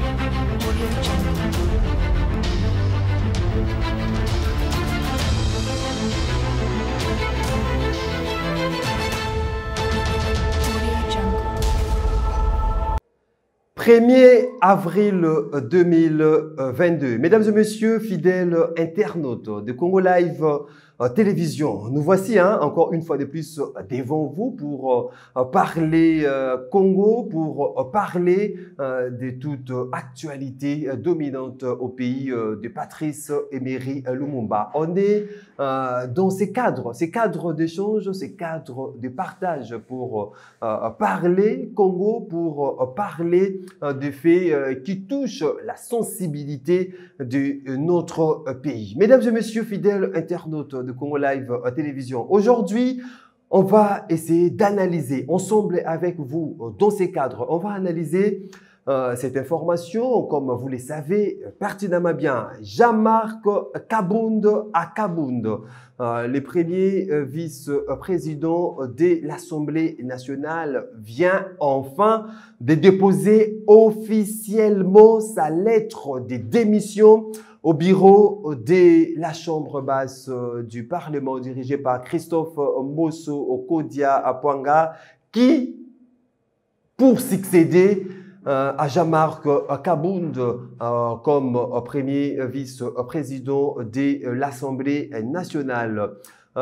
Er avril 2022. Mesdames et messieurs, fidèles internautes de Congo Live Télévision, nous voici encore une fois de plus devant vous pour parler Congo, pour parler de toute actualité dominante au pays de Patrice Emery Lumumba. On est dans ces cadres d'échange, ces cadres de partage pour parler Congo, pour parler des faits qui touchent la sensibilité de notre pays. Mesdames et messieurs, fidèles internautes de Congo Live Télévision, aujourd'hui, on va essayer d'analyser ensemble avec vous dans ces cadres. On va analyser cette information, comme vous le savez pertinemment bien. Jean-Marc Kabound Akabound, le premier vice-président de l'Assemblée nationale, vient enfin de déposer officiellement sa lettre de démission au bureau de la Chambre basse du Parlement dirigé par Christophe Mbosso Okodia Pwanga, qui, pour succéder à Jean-Marc Kabound comme premier vice-président de l'Assemblée nationale.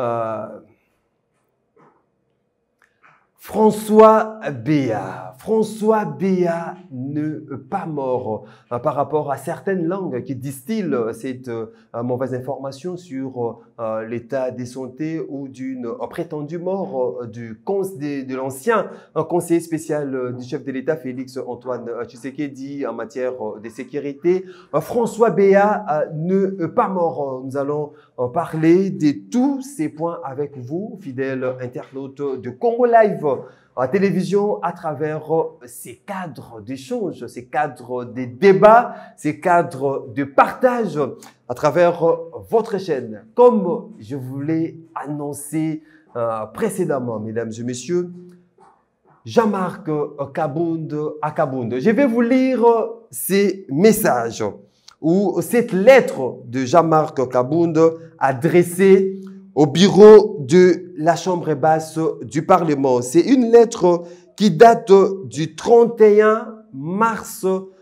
François Béat n'est pas mort par rapport à certaines langues qui distillent cette mauvaise information sur l'état de santé ou d'une prétendue mort de l'ancien conseiller spécial du chef de l'État Félix Antoine Tshisekedi en matière de sécurité. François Béat n'est pas mort. Nous allons parler de tous ces points avec vous, fidèles internautes de Congo Live Télévision, à travers ces cadres d'échange, ces cadres de débat, ces cadres de partage à travers votre chaîne. Comme je vous l'ai annoncé précédemment, mesdames et messieurs, Jean-Marc Kabound Akabound. Je vais vous lire ces messages ou cette lettre de Jean-Marc Kabound adressée au bureau de la Chambre basse du Parlement. C'est une lettre qui date du 31 mars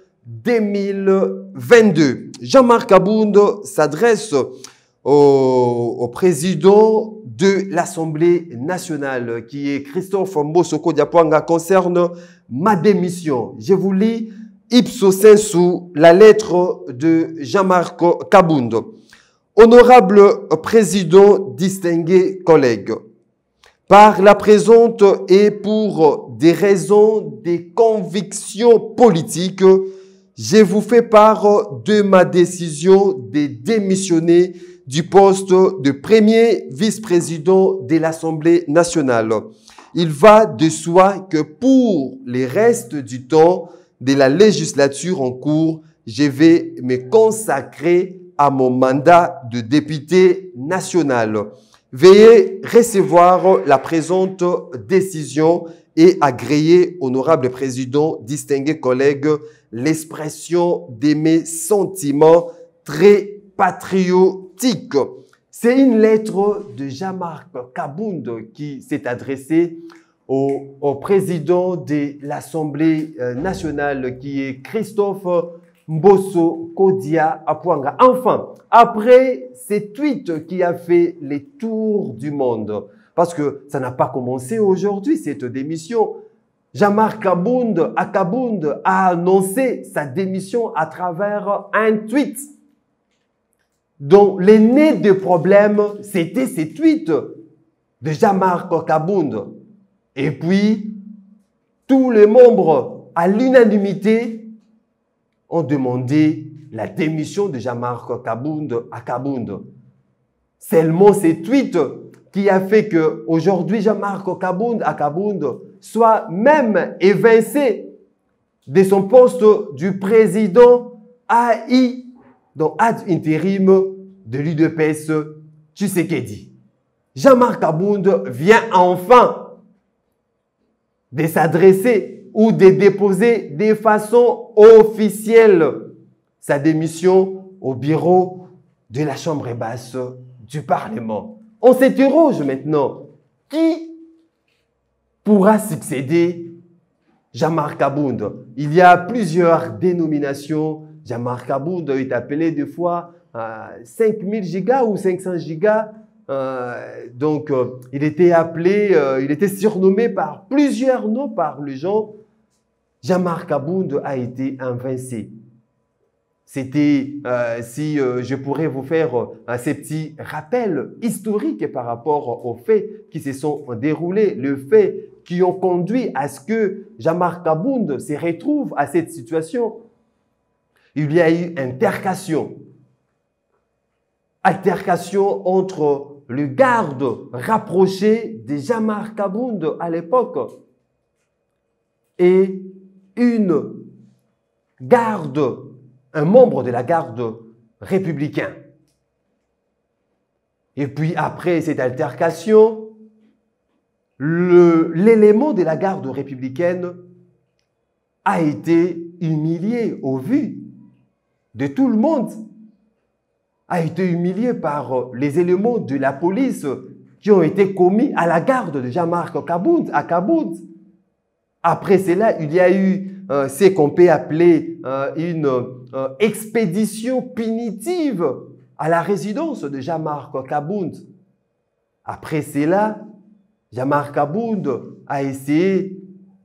2022. Jean-Marc Kabound s'adresse au président de l'Assemblée nationale, qui est Christophe Mbosso Okodia Pwanga, concerne ma démission. Je vous lis ipso sensu la lettre de Jean-Marc Kabound. Honorable président, distingués collègues, par la présente et pour des raisons de conviction politique, je vous fais part de ma décision de démissionner du poste de premier vice-président de l'Assemblée nationale. Il va de soi que pour le reste du temps de la législature en cours, je vais me consacrer à mon mandat de député national. Veuillez recevoir la présente décision et agréer, honorable président, distingués collègues, l'expression de mes sentiments très patriotiques. C'est une lettre de Jean-Marc Kabound qui s'est adressée au président de l'Assemblée nationale, qui est Christophe Mbosso Okodia Pwanga. Enfin, après ces tweets qui a fait les tours du monde, parce que ça n'a pas commencé aujourd'hui, cette démission, Jean-Marc Kabound Akabound a annoncé sa démission à travers un tweet dont le nez de problème, c'était ces tweets de Jean-Marc Kabound. Et puis, tous les membres, à l'unanimité, ont demandé la démission de Jean-Marc Kabound Akabound. Seulement ces tweets qui a fait que aujourd'hui Jean-Marc Kabound Akabound soit même évincé de son poste du président AI, donc ad intérim de l'UDPS Tshisekedi. Jean-Marc Kabound vient enfin de s'adresser ou de déposer de façon officielle sa démission au bureau de la Chambre basse du Parlement. On s'interroge maintenant, qui pourra succéder Jean-Marc Abound? Il y a plusieurs dénominations. Jean-Marc Abound est appelé des fois 5000 gigas ou 500 gigas. Il était appelé, il était surnommé par plusieurs noms par les gens. Jean-Marc Abound a été invincé. C'était, si je pourrais vous faire ces petits rappels historiques par rapport aux faits qui se sont déroulés, les faits qui ont conduit à ce que Jean-Marc Abound se retrouve à cette situation. Il y a eu altercation entre le garde rapproché de Jean-Marc Abound à l'époque et un membre de la garde républicain. Et puis après cette altercation, l'élément de la garde républicaine a été humilié au vu de tout le monde, a été humilié par les éléments de la police qui ont été commis à la garde de Jean-Marc Abound à Kabound. Après cela, il y a eu ce qu'on peut appeler une expédition punitive à la résidence de Jean-Marc Abound. Après cela, Jean-Marc Abound a essayé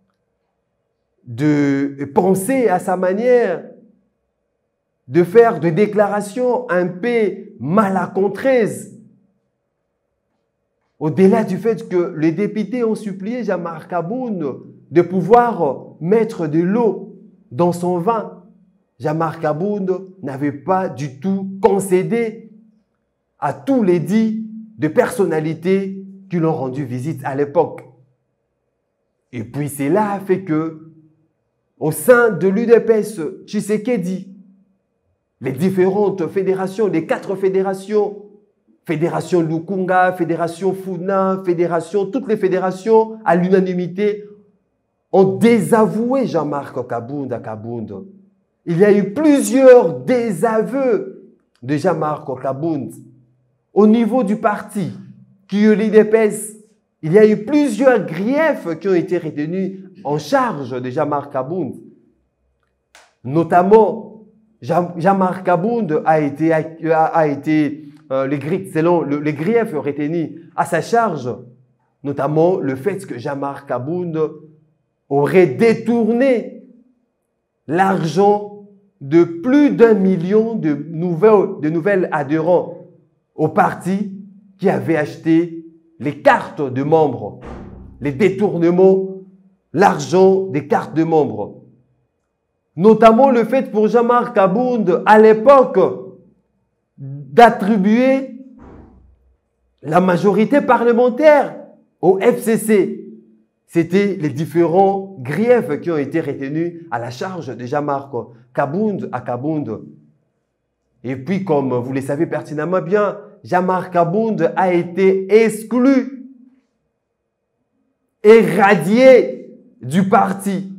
de penser à sa manière, de faire des déclarations un peu malencontreuses. Au-delà du fait que les députés ont supplié Jean-Marc Abound de pouvoir mettre de l'eau dans son vin, Jean-Marc Abound n'avait pas du tout concédé à tous les dits de personnalités qui l'ont rendu visite à l'époque. Et puis cela a fait que, au sein de l'UDPS Tshisekedi, les différentes fédérations, les 4 fédérations, Fédération Lukunga, Fédération Funa, toutes les fédérations à l'unanimité ont désavoué Jean-Marc Abound à Kabound. Il y a eu plusieurs désaveux de Jean-Marc Abound. Au niveau du parti, qui est l'UDPS, il y a eu plusieurs griefs qui ont été retenus en charge de Jean-Marc Abound. Notamment, Jean-Marc Abound a été selon les griefs retenus à sa charge, notamment le fait que Jean-Marc Abound aurait détourné l'argent de plus d'1 million de nouvelles adhérents au parti qui avait acheté les cartes de membres, les détournements, l'argent des cartes de membres. Notamment le fait pour Jean-Marc Abound à l'époque d'attribuer la majorité parlementaire au FCC. C'était les différents griefs qui ont été retenus à la charge de Jean-Marc Abound à Kabound. Et puis, comme vous le savez pertinemment bien, Jean-Marc Abound a été exclu, éradié du parti.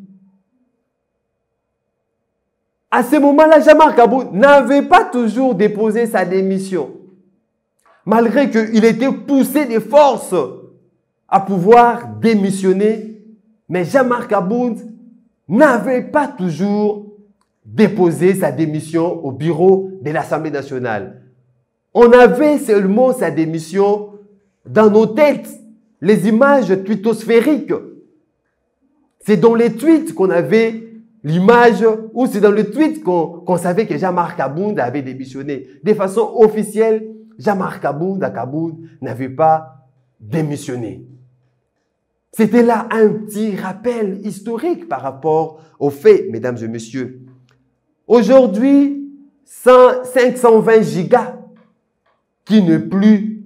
À ce moment-là, Jean-Marc Abound n'avait pas toujours déposé sa démission, malgré qu'il était poussé de force à pouvoir démissionner, mais Jean-Marc Abound n'avait pas toujours déposé sa démission au bureau de l'Assemblée nationale. On avait seulement sa démission dans nos têtes, les images twittosphériques. C'est dans les tweets qu'on avait l'image, ou c'est dans le tweet qu'on savait que Jean-Marc Abound avait démissionné. De façon officielle, Jean-Marc Abound à Kabound n'avait pas démissionné. C'était là un petit rappel historique par rapport aux faits, mesdames et messieurs. Aujourd'hui, 520 gigas, qui n'est plus,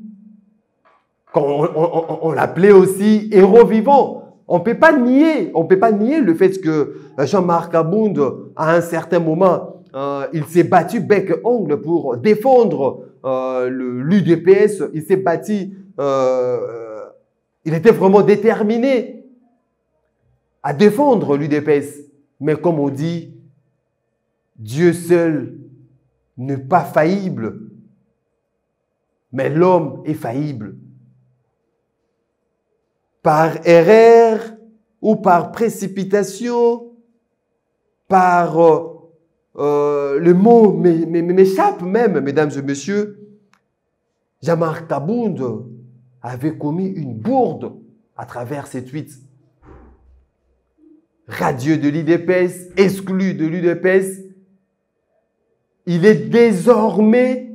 on l'appelait aussi héros vivant. On ne peut pas nier le fait que Jean-Marc Abound, à un certain moment, il s'est battu bec-ongle pour défendre l'UDPS. Il s'est battu, il était vraiment déterminé. à défendre l'UDPS. Mais comme on dit, Dieu seul n'est pas faillible, mais l'homme est faillible. Par erreur ou par précipitation, par le mot m'échappe même, mesdames et messieurs, Jean-Marc Kabound avait commis une bourde à travers ces tweets. Radieux de l'UDPS, exclu de l'UDPS, il est désormais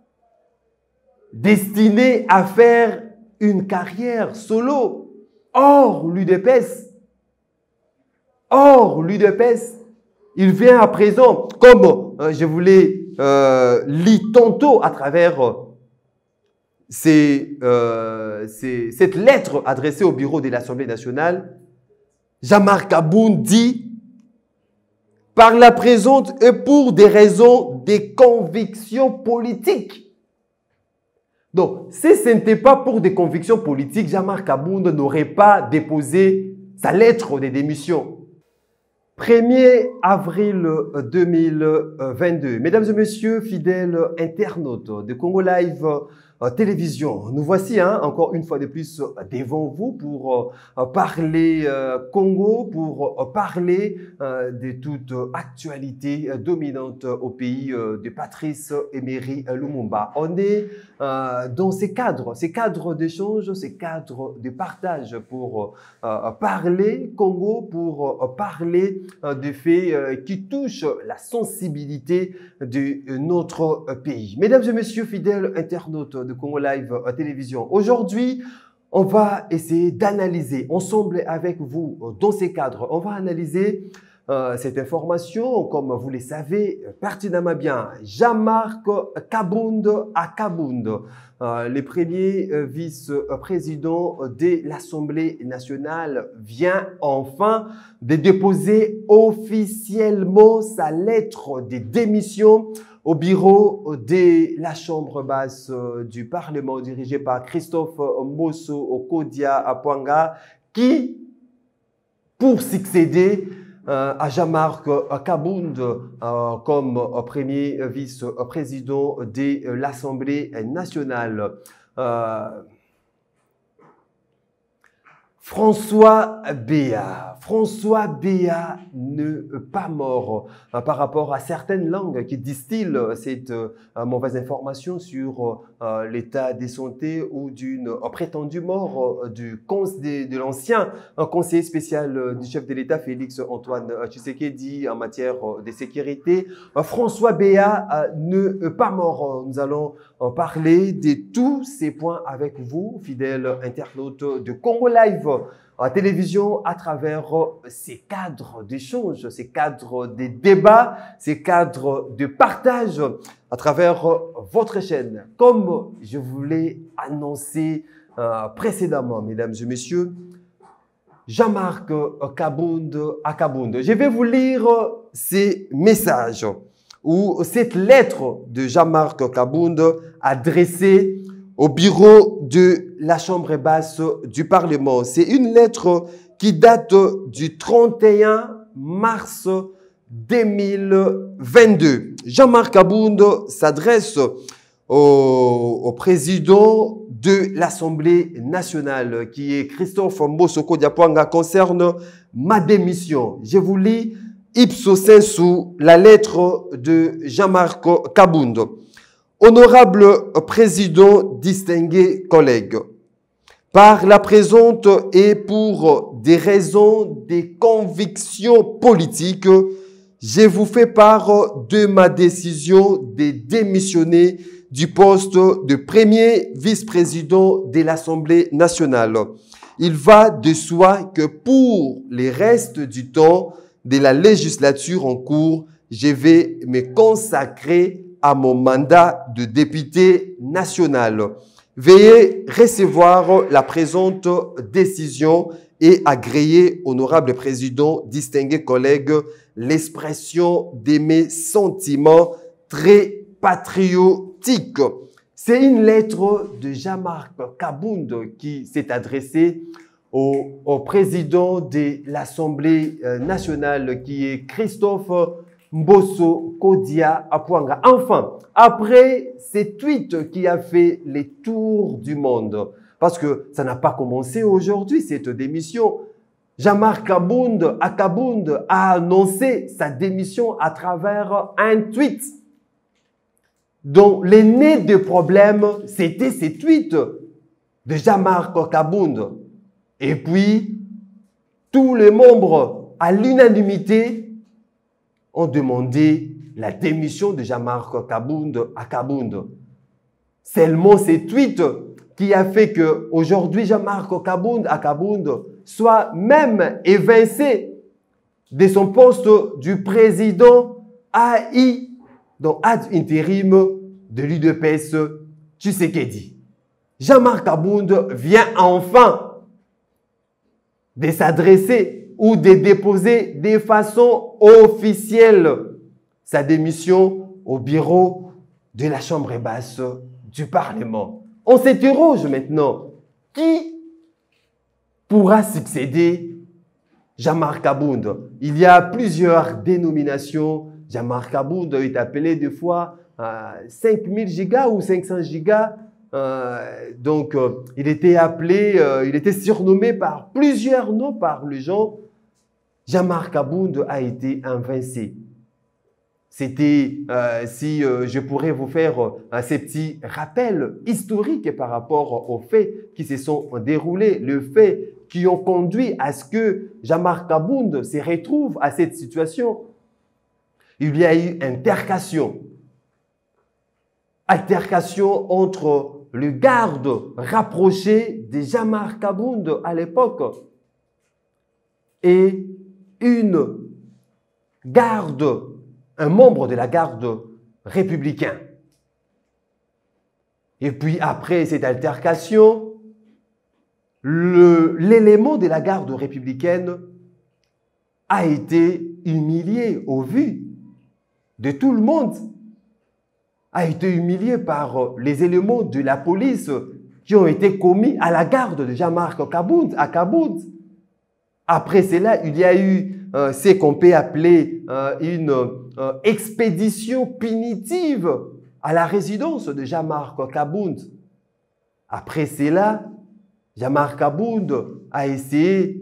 destiné à faire une carrière solo hors l'UDPS. Hors l'UDPS. Il vient à présent, comme je vous l'ai lu tantôt à travers cette lettre adressée au bureau de l'Assemblée nationale, Jean-Marc Kabound dit « Par la présente et pour des raisons des convictions politiques ». Donc, si ce n'était pas pour des convictions politiques, Jean-Marc Kabound n'aurait pas déposé sa lettre de démission. 1er avril 2022. Mesdames et messieurs, fidèles internautes de Congo Live Télévision, nous voici encore une fois de plus devant vous pour parler Congo, pour parler de toute actualité dominante au pays de Patrice Emery Lumumba. On est dans ces cadres d'échange, ces cadres de partage pour parler Congo, pour parler des faits qui touchent la sensibilité de notre pays. Mesdames et messieurs, fidèles internautes de Congo Live Télévision, aujourd'hui, on va essayer d'analyser ensemble avec vous dans ces cadres. On va analyser cette information, comme vous le savez pertinemment bien. Jean-Marc Kabound à Kabound, le premier vice-président de l'Assemblée nationale, vient enfin de déposer officiellement sa lettre de démission au bureau de la Chambre basse du Parlement dirigé par Christophe Mbosso Okodia Apwanga, qui, pour succéder à Jean-Marc Kabound comme premier vice-président de l'Assemblée nationale. François Béat n'est pas mort par rapport à certaines langues qui distillent cette mauvaise information sur l'état de santé ou d'une prétendue mort de l'ancien conseiller spécial du chef de l'État Félix Antoine Tshisekedi en matière de sécurité. François Béat n'est pas mort. Nous allons parler de tous ces points avec vous, fidèles internautes de Congo Live à télévision, à travers ces cadres d'échange, ces cadres de débat, ces cadres de partage à travers votre chaîne. Comme je vous l'ai annoncé précédemment, mesdames et messieurs, Jean-Marc Kabound à Kabound. Je vais vous lire ces messages ou cette lettre de Jean-Marc Kabound adressée au bureau de la Chambre basse du Parlement. C'est une lettre qui date du 31 mars 2022. Jean-Marc Kabound s'adresse au président de l'Assemblée nationale, qui est Christophe Mbosso Okodia Apwanga, concerne ma démission. Je vous lis ipso sensu la lettre de Jean-Marc Kabound. Honorable président, distingués collègues, par la présente et pour des raisons des convictions politiques, je vous fais part de ma décision de démissionner du poste de premier vice-président de l'Assemblée nationale. Il va de soi que pour les restes du temps de la législature en cours, je vais me consacrer à mon mandat de député national. Veuillez recevoir la présente décision et agréer, honorable président, distingués collègues, l'expression de mes sentiments très patriotiques. C'est une lettre de Jean-Marc Kabound qui s'est adressée au président de l'Assemblée nationale qui est Christophe Mbosso Kodia Apwanga. Enfin, après ces tweets qui a fait les tours du monde, parce que ça n'a pas commencé aujourd'hui, cette démission, Jean-Marc Kabound a annoncé sa démission à travers un tweet. Donc, l'aîné des problèmes, c'était ces tweets de Jean-Marc Kabound. Et puis, tous les membres, à l'unanimité, ont demandé la démission de Jean-Marc Kabound à Kabound. Seulement ces tweets qui a fait qu'aujourd'hui, Jean-Marc Kabound à Kabound soit même évincé de son poste du président AI, donc ad intérim de l'UDPS Tshisekedi. Jean-Marc Kabound vient enfin de s'adresser ou de déposer de façon officielle sa démission au bureau de la Chambre basse du Parlement. On s'interroge maintenant, qui pourra succéder Jean-Marc Kabound? Il y a plusieurs dénominations. Jean-Marc Kabound est appelé des fois 5000 gigas ou 500 gigas. Il était appelé, il était surnommé par plusieurs noms par les gens. Jean-Marc Kabound a été invincé. C'était, si je pourrais vous faire ces petits rappels historiques par rapport aux faits qui se sont déroulés, les faits qui ont conduit à ce que Jean-Marc Kabound se retrouve à cette situation. Il y a eu altercation entre le garde rapproché de Jean-Marc Kabound à l'époque et un membre de la garde républicaine. Et puis après cette altercation, l'élément de la garde républicaine a été humilié au vu de tout le monde, a été humilié par les éléments de la police qui ont été commis à la garde de Jean-Marc Kabound à Kabound. Après cela, il y a eu ce qu'on peut appeler une expédition punitive à la résidence de Jean-Marc Kabound. Après cela, Jean-Marc Kabound a essayé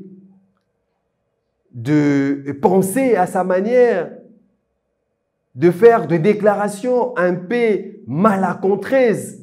de penser à sa manière, de faire des déclarations un peu malencontreuses.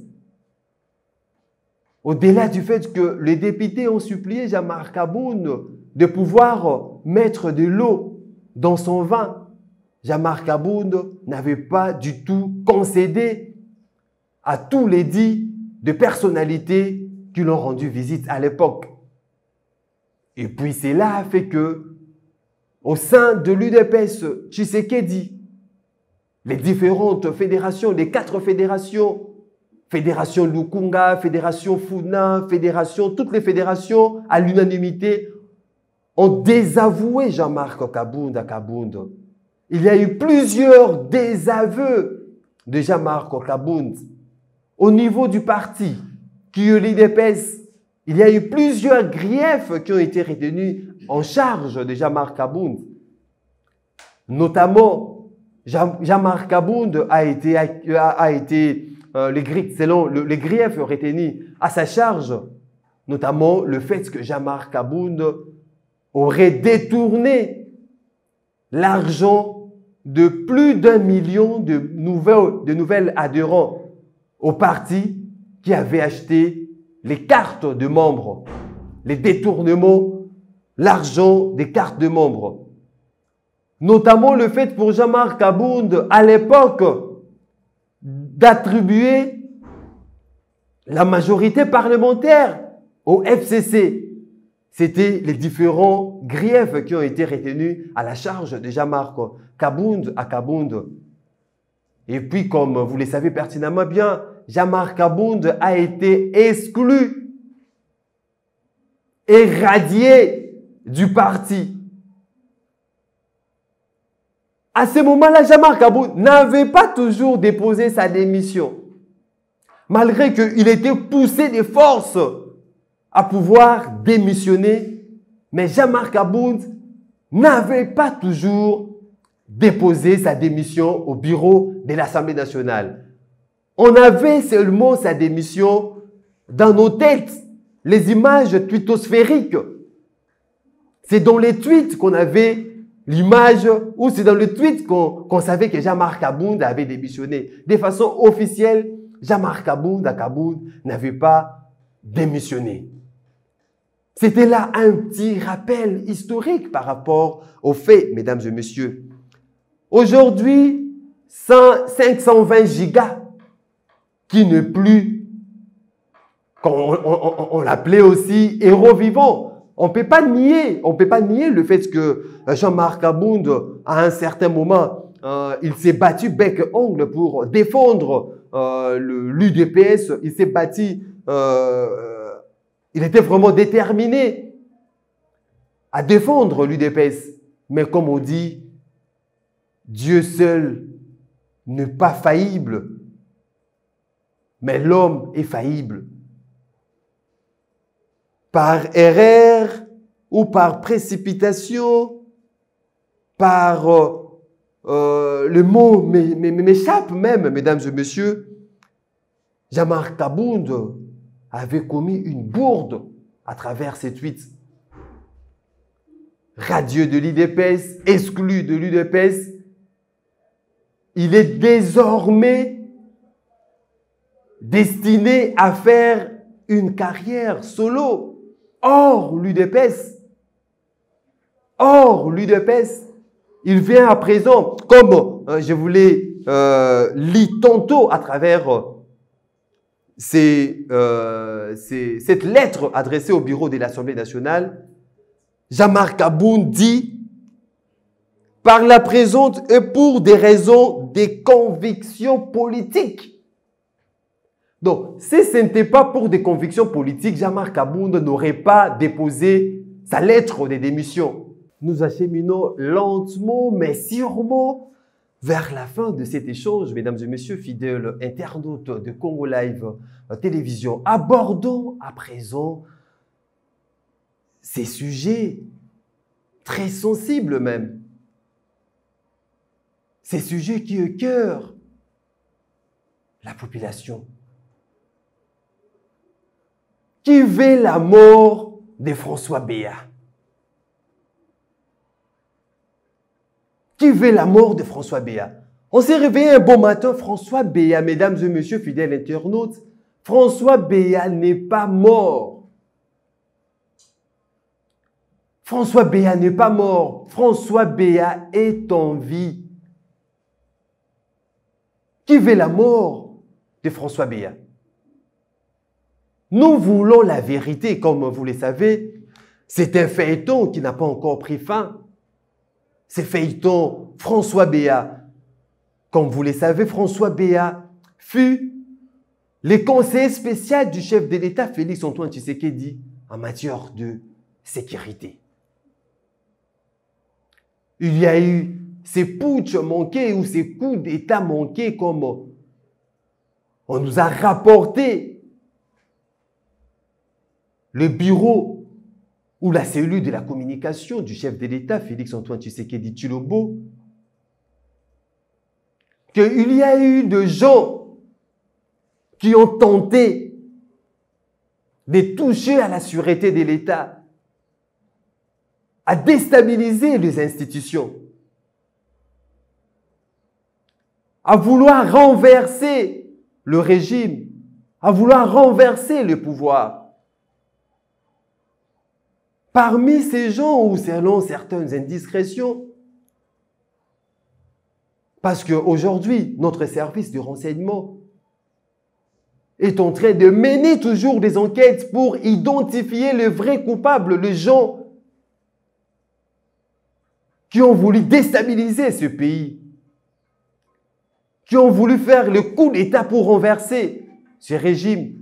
Au-delà du fait que les députés ont supplié Jean-Marc Kabound de pouvoir mettre de l'eau dans son vin, Jean-Marc Kabound n'avait pas du tout concédé à tous les dits de personnalités qui l'ont rendu visite à l'époque. Et puis cela a fait que, au sein de l'UDPS Tshisekedi, les différentes fédérations, les 4 fédérations, Fédération Lukunga, Fédération Funa, toutes les fédérations à l'unanimité ont désavoué Jean-Marc Kabound à Kabound. Il y a eu plusieurs désaveux de Jean-Marc Kabound. Au niveau du parti, qui est l'UDPS, il y a eu plusieurs griefs qui ont été retenus en charge de Jean-Marc Kabound. Notamment, Jean-Marc Kabound a été selon les griefs retenus à sa charge, notamment le fait que Jean-Marc Kabound aurait détourné l'argent de plus d'1 million de nouvelles adhérents au parti qui avait acheté les cartes de membres, les détournements, l'argent des cartes de membres. Notamment le fait pour Jean-Marc Kabound à l'époque d'attribuer la majorité parlementaire au FCC. C'était les différents griefs qui ont été retenus à la charge de Jean-Marc Kabound à Kabound. Et puis, comme vous le savez pertinemment bien, Jean-Marc Kabound a été exclu, éradié du parti. À ce moment-là, Jean-Marc Kabound n'avait pas toujours déposé sa démission. Malgré qu'il était poussé de force à pouvoir démissionner, mais Jean-Marc Aboud n'avait pas toujours déposé sa démission au bureau de l'Assemblée nationale. On avait seulement sa démission dans nos têtes, les images twittosphériques. C'est dans les tweets qu'on avait l'image, ou c'est dans le tweet qu'on savait que Jean-Marc Aboud avait démissionné. De façon officielle, Jean-Marc Aboud n'avait pas démissionné. C'était là un petit rappel historique par rapport aux faits, mesdames et messieurs. Aujourd'hui, 520 gigas, qui n'est plus, on l'appelait aussi héros vivant. On ne peut pas nier le fait que Jean-Marc Aboud, à un certain moment, il s'est battu bec-ongle pour défendre l'UDPS. Il s'est battu, il était vraiment déterminé à défendre l'UDPS. Mais comme on dit, Dieu seul n'est pas faillible, mais l'homme est faillible. Par erreur ou par précipitation, par le mot m'échappe même, mesdames et messieurs, Jean-Marc Aboud avait commis une bourde à travers ses tweets. Radieux de l'UDPS, exclu de l'UDPS, il est désormais destiné à faire une carrière solo. Or, l'UDPS, il vient à présent, comme je vous l'ai lu tantôt à travers cette lettre adressée au bureau de l'Assemblée nationale, Jean-Marc Aboud dit « Par la présente et pour des raisons de convictions politiques ». Donc, si ce n'était pas pour des convictions politiques, Jean-Marc Aboud n'aurait pas déposé sa lettre de démission. Nous acheminons lentement, mais sûrement, vers la fin de cet échange, mesdames et messieurs, fidèles internautes de Congo Live Télévision. Abordons à présent ces sujets très sensibles même. Ces sujets qui écœurent la population. Qui veut la mort de François Béa? Qui veut la mort de François Béa? On s'est réveillé un bon matin, François Béa, mesdames et messieurs fidèles internautes, François Béa n'est pas mort. François Béa n'est pas mort. François Béa est en vie. Qui veut la mort de François Béa? Nous voulons la vérité, comme vous le savez. C'est un feuilleton qui n'a pas encore pris fin. C'est feuilleton François Béa. Comme vous le savez, François Béa fut le conseiller spécial du chef de l'État, Félix Antoine Tshisekedi, en matière de sécurité. Il y a eu ces putsch manqués ou ces coups d'État manqués, comme on nous a rapporté le bureau ou la cellule de la communication du chef de l'État, Félix Antoine Tshisekedi Tshilombo, qu'il y a eu de gens qui ont tenté de toucher à la sûreté de l'État, à déstabiliser les institutions, à vouloir renverser le régime, à vouloir renverser le pouvoir. Parmi ces gens, ou selon certaines indiscrétions, parce qu'aujourd'hui, notre service de renseignement est en train de mener toujours des enquêtes pour identifier les vrais coupables, les gens qui ont voulu déstabiliser ce pays, qui ont voulu faire le coup d'État pour renverser ce régime.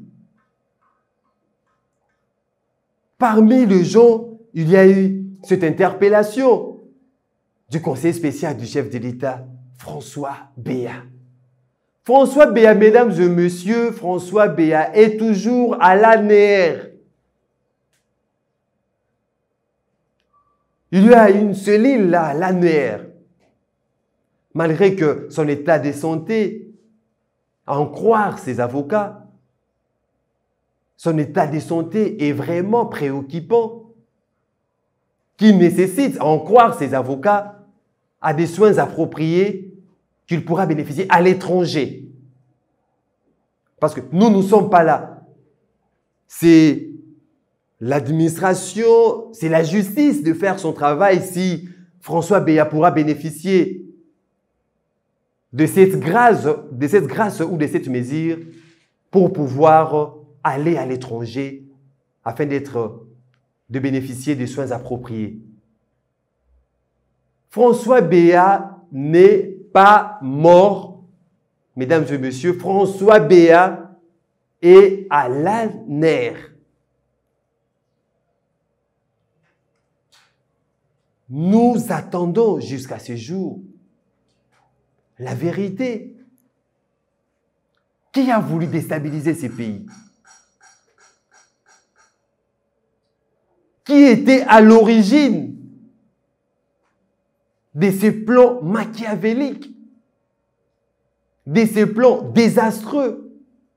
Parmi les gens, il y a eu cette interpellation du conseiller spécial du chef de l'État, François Béa. François Béa, mesdames et messieurs, François Béa est toujours à l'ANR. Il y a une seule île là, l'ANER. Malgré que son état de santé, à en croire ses avocats, son état de santé est vraiment préoccupant, qui nécessite, à en croire ses avocats, à des soins appropriés qu'il pourra bénéficier à l'étranger. Parce que nous ne sommes pas là. C'est l'administration, c'est la justice de faire son travail si François Béa pourra bénéficier de cette grâce ou de cette mesure pour pouvoir aller à l'étranger afin de bénéficier des soins appropriés. François Béa n'est pas mort, mesdames et messieurs. François Béa est à l'ANER. Nous attendons jusqu'à ce jour la vérité. Qui a voulu déstabiliser ces pays? Qui était à l'origine de ces plans machiavéliques, de ces plans désastreux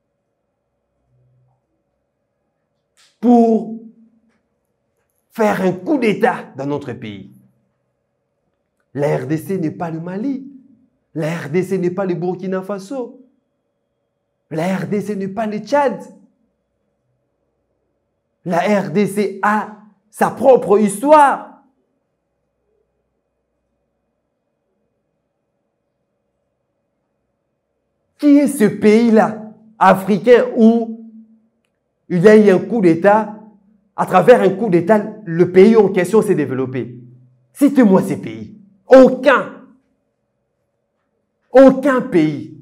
pour faire un coup d'État dans notre pays? La RDC n'est pas le Mali. La RDC n'est pas le Burkina Faso. La RDC n'est pas le Tchad. La RDC a sa propre histoire. Qui est ce pays-là, africain, où il y a eu un coup d'État, à travers un coup d'État, le pays en question s'est développé? Citez-moi ces pays. Aucun. Aucun pays.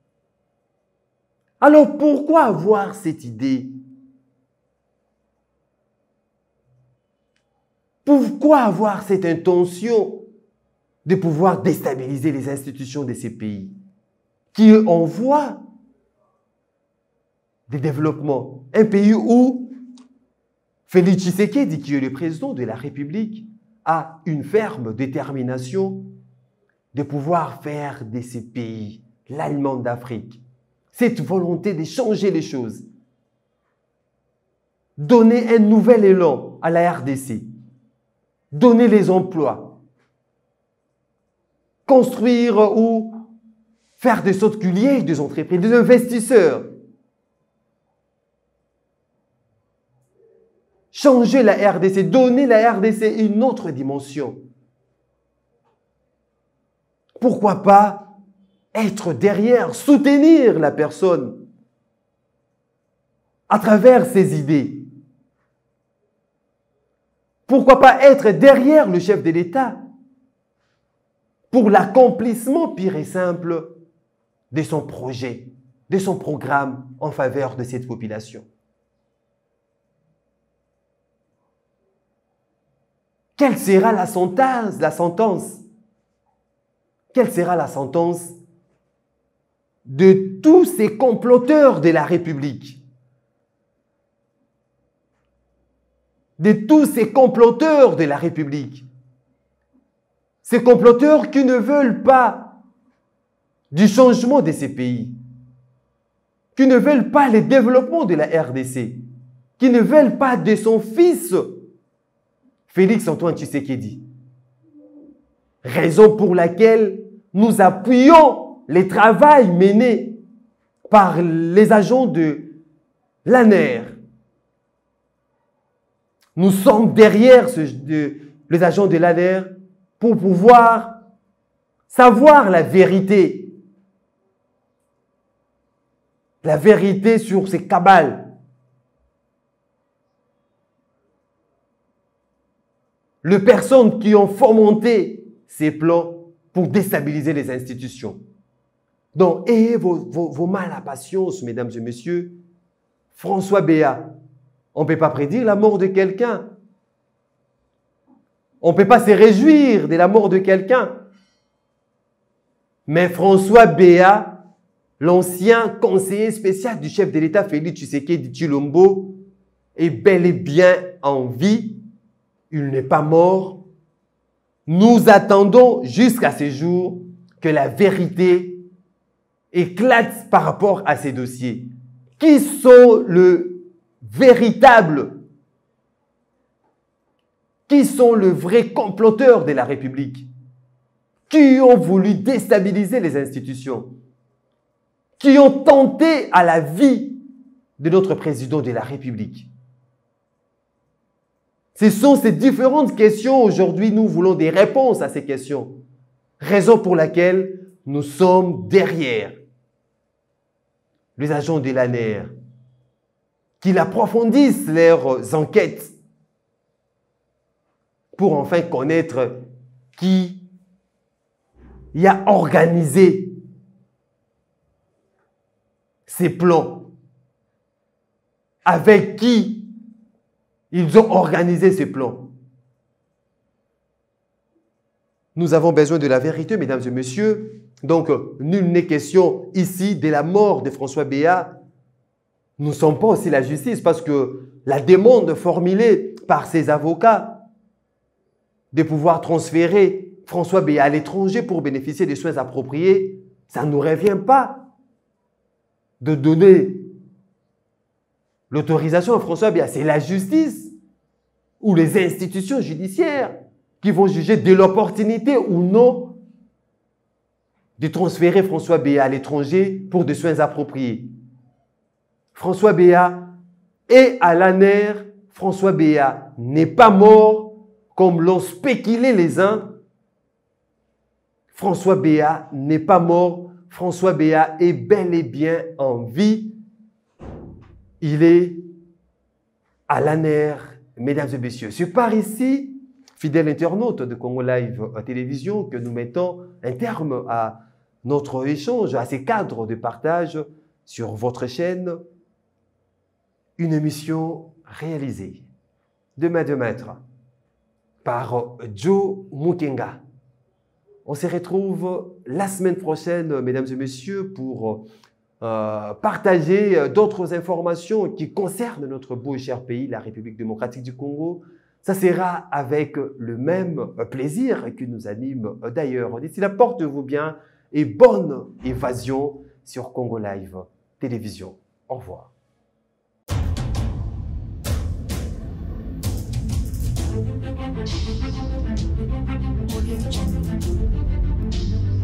Alors pourquoi avoir cette idée? Pourquoi avoir cette intention de pouvoir déstabiliser les institutions de ces pays qui envoient des développements? Un pays où Félix Tshisekedi, qui est le président de la République, a une ferme détermination de pouvoir faire de ces pays l'Allemagne d'Afrique. Cette volonté de changer les choses. Donner un nouvel élan à la RDC. Donner les emplois. Construire ou faire de sorte qu'il y ait des entreprises, des investisseurs. Changer la RDC, donner la RDC une autre dimension. Pourquoi pas être derrière, soutenir la personne à travers ses idées? Pourquoi pas être derrière le chef de l'État pour l'accomplissement pur et simple de son projet, de son programme en faveur de cette population? Quelle sera la sentence? Quelle sera la sentence de tous ces comploteurs de la République? De tous ces comploteurs de la République. Ces comploteurs qui ne veulent pas du changement de ces pays, qui ne veulent pas le développement de la RDC, qui ne veulent pas de son fils, Félix Antoine Tshisekedi. Raison pour laquelle nous appuyons les travaux menés par les agents de l'ANER. Nous sommes derrière les agents de l'ANER pour pouvoir savoir la vérité. La vérité sur ces cabales. Les personnes qui ont fomenté ces plans pour déstabiliser les institutions. Donc, ayez vos mal à patience, mesdames et messieurs. François Béa, on ne peut pas prédire la mort de quelqu'un. On ne peut pas se réjouir de la mort de quelqu'un. Mais François Béa, l'ancien conseiller spécial du chef de l'État Félix Tshisekedi Tshilombo, est bel et bien en vie. Il n'est pas mort. Nous attendons jusqu'à ce jour que la vérité éclate par rapport à ces dossiers. Qui sont le véritable, qui sont le vrai comploteur de la République? Qui ont voulu déstabiliser les institutions? Qui ont tenté à la vie de notre président de la République? Ce sont ces différentes questions. Aujourd'hui, nous voulons des réponses à ces questions. Raison pour laquelle nous sommes derrière les agents de l'ANER, qu'ils approfondissent leurs enquêtes pour enfin connaître qui y a organisé ces plans, avec qui ils ont organisé ces plans. Nous avons besoin de la vérité, mesdames et messieurs. Donc, nul n'est question ici de la mort de François Béat. Nous ne sommes pas aussi la justice parce que la demande formulée par ses avocats de pouvoir transférer François Béat à l'étranger pour bénéficier des soins appropriés, ça ne nous revient pas de donner l'autorisation à François Béat. C'est la justice ou les institutions judiciaires qui vont juger de l'opportunité ou non de transférer François Béat à l'étranger pour des soins appropriés. François Béat est à l'ANER. François Béat n'est pas mort comme l'ont spéculé les uns. François Béat n'est pas mort. François Béat est bel et bien en vie. Il est à l'ANER, mesdames et messieurs. C'est par ici, fidèles internautes de Congo Live Télévision, que nous mettons un terme à notre échange, à ces cadres de partage sur votre chaîne. Une émission réalisée de main de maître par Joe Mukenga. On se retrouve la semaine prochaine, mesdames et messieurs, pour partager d'autres informations qui concernent notre beau et cher pays, la République démocratique du Congo. Ça sera avec le même plaisir qui nous anime d'ailleurs. D'ici là, portez-vous bien et bonne évasion sur Congo Live Télévision. Au revoir. Audio Jungle.